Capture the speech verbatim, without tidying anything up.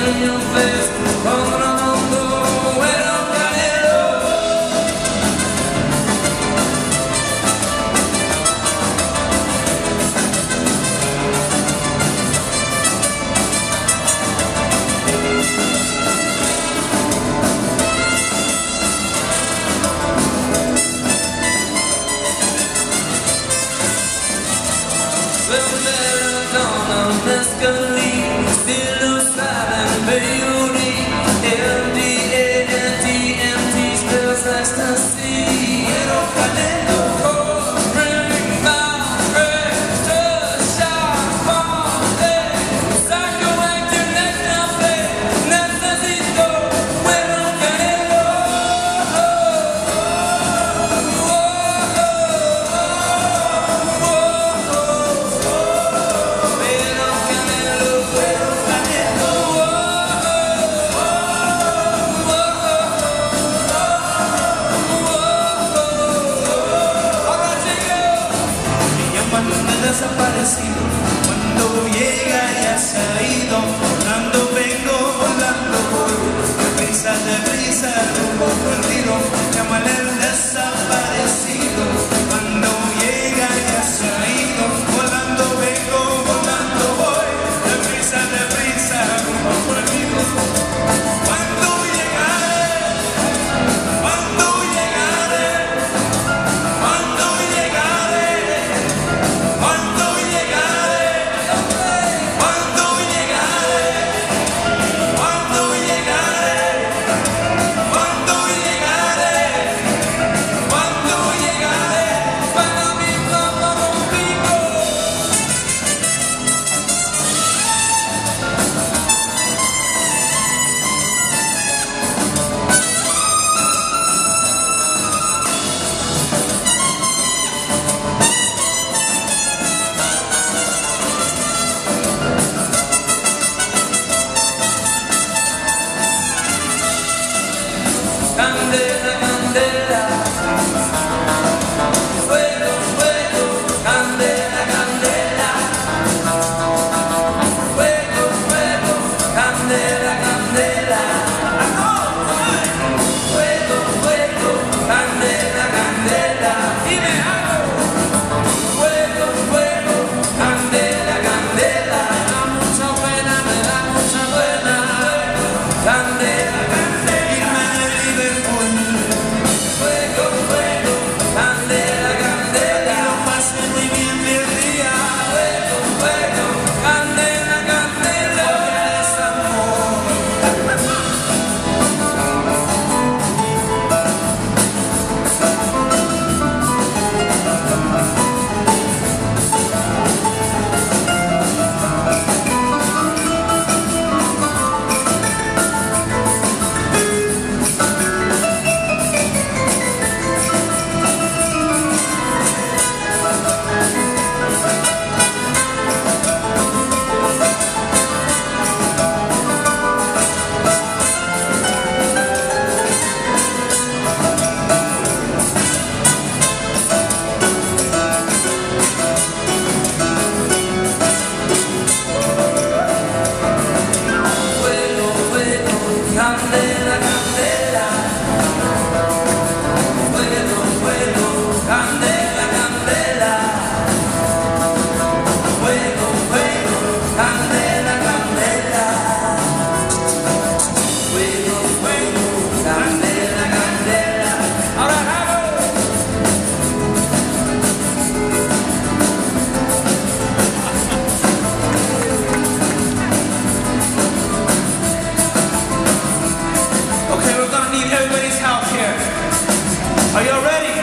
Cuando llega ya se ha ido, volando vengo, volando voy, de brisa, de brisa, rumbo perdido, llámale el desaparecido. Cuando llega ya se ha ido, volando vengo, volando voy, de brisa, de brisa, rumbo perdido. Cuando llegaré, cuando llegaré, cuando llegaré, cuando llegaré, cuando llegaré, cuando llegaré, cuando llegaré, cuando llegaré, para mi papá contigo. Candela, candela, fuego, fuego, candela, candela, fuego, fuego, candela, candela, fuego, fuego, candela, candela, y me hago, fuego, fuego, candela, candela, me da mucha pena, me da mucha pena, candela, candela, irme de Liverpool. Fuego, fuego, candela, candela, y lo pasé muy bien mi día. Fuego, fuego, candela, candela, porque es amor. Fuego, fuego, candela, candela, fuego, fuego, candela, candela, fuego, fuego, candela, candela, fuego, fuego, candela, candela. Ahora vamos. Okay, we're gonna need everybody's help here. Are you all ready?